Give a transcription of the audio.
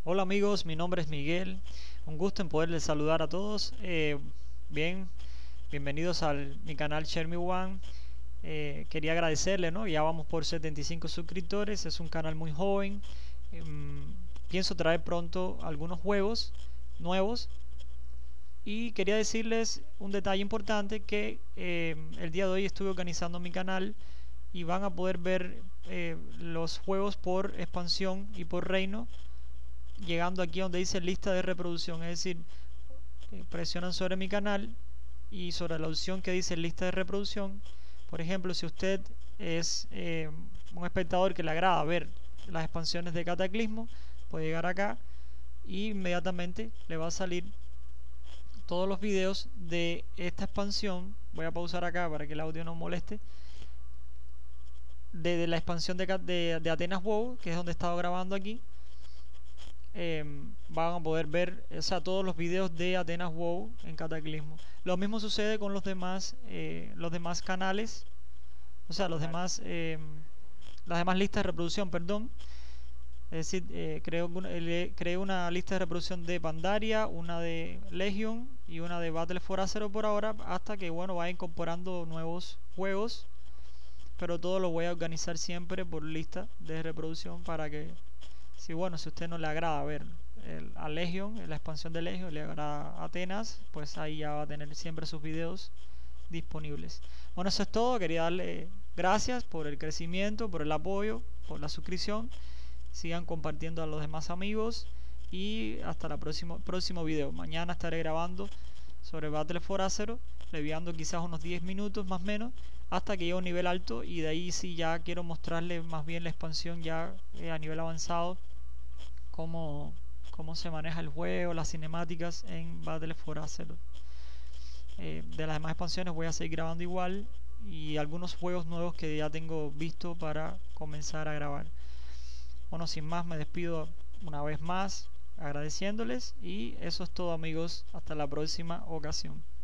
Hola amigos, mi nombre es Miguel. Un gusto en poderles saludar a todos. Bien, bienvenidos a mi canal Share Me One. Quería agradecerle, ¿no? Ya vamos por 75 suscriptores. Es un canal muy joven. Em, Pienso traer pronto algunos juegos nuevos. Y quería decirles un detalle importante que el día de hoy estuve organizando mi canal y van a poder ver los juegos por expansión y por reino llegando aquí donde dice lista de reproducción, es decir, presionan sobre mi canal y sobre la opción que dice lista de reproducción. Por ejemplo, si usted es un espectador que le agrada ver las expansiones de Cataclismo, puede llegar acá y inmediatamente le va a salir todos los videos de esta expansión. Voy a pausar acá para que el audio no moleste. De la expansión de Atenas WoW, que es donde he estado grabando aquí. Van a poder ver, o sea, todos los videos de Atenas WoW en Cataclismo. Lo mismo sucede con los demás canales, o sea, las demás listas de reproducción, perdón. Es decir, creé una lista de reproducción de Pandaria, una de Legion y una de Battle for Azeroth por ahora, hasta que, bueno, vaya incorporando nuevos juegos. Pero todo lo voy a organizar siempre por lista de reproducción para que, si bueno, si a usted no le agrada ver a Legion, la expansión de Legion, le agrada Atenas, pues ahí ya va a tener siempre sus videos disponibles. Bueno, eso es todo. Quería darle gracias por el crecimiento, por el apoyo, por la suscripción. Sigan compartiendo a los demás amigos y hasta el próximo video. Mañana estaré grabando sobre Battle for Azeroth, reviando quizás unos 10 minutos más o menos, hasta que llegue a un nivel alto, y de ahí sí ya quiero mostrarles más bien la expansión ya a nivel avanzado, cómo, cómo se maneja el juego, las cinemáticas en Battle for Azeroth. De las demás expansiones voy a seguir grabando igual, y algunos juegos nuevos que ya tengo visto para comenzar a grabar. Bueno, sin más me despido una vez más agradeciéndoles, y eso es todo amigos, hasta la próxima ocasión.